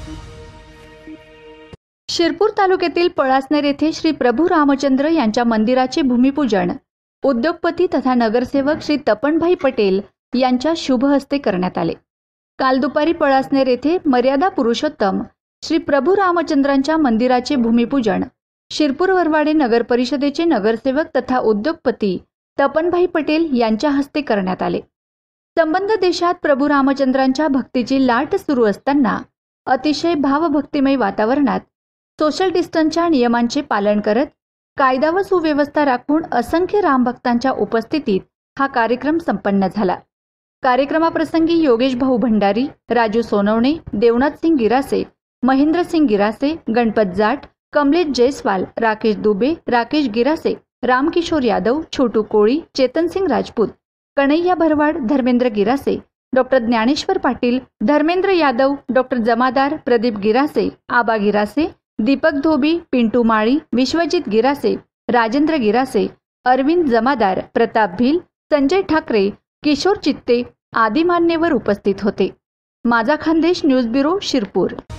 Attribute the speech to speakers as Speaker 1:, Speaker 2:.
Speaker 1: शिरपूर तालुक्यातील पळासनेर येथे श्री प्रभू रामचंद्र यांच्या मंदिराचे भूमिपूजन उद्योगपती तथा नगरसेवक श्री तपनभाई पटेल यांच्या शुभ हस्ते करण्यात आले। काल दुपारी पळासनेर येथे मर्यादा पुरुषोत्तम श्री प्रभू रामचंद्रांच्या मंदिराचे भूमिपूजन शिरपूर वरवाडे नगर परिषदेचे नगरसेवक तथा उद्योगपती तपनभाई पटेल यांच्या हस्ते करण्यात आले। संबंध देशात प्रभू रामचंद्रांच्या भक्तीची लाट सुरू असताना अतिशय भावभक्तिमय वातावरणात सोशल डिस्टन्सच्या नियमांचे पालन करत कायदा व सुव्यवस्था राखून असंख्य रामभक्तांच्या उपस्थितीत हा कार्यक्रम संपन्न झाला। कार्यक्रमाप्रसंगी योगेश भाऊ भंडारी, राजू सोनवणे, देवनाथ सिंग गिरासे, महेंद्र सिंग गिरासे, गणपत जाट, कमलेश जयस्वाल, राकेश दुबे, राकेश गिरासे, रामकिशोर यादव, छोटू कोळी, चेतन सिंग राजपूत, कन्हैया भरवाड, धर्मेंद्र गिरासे, डॉक्टर ज्ञानेश्वर पाटील, धर्मेंद्र यादव, डॉक्टर जमादार, प्रदीप गिरासे, आबा गिरासे, दीपक धोबी, पिंटू माळी, विश्वजित गिरासे, राजेंद्र गिरासे, अरविंद जमादार, प्रताप भिल, संजय ठाकरे, किशोर चित्ते आदी मान्यवर उपस्थित होते। माझा खानदेश न्यूज ब्युरो शिरपूर।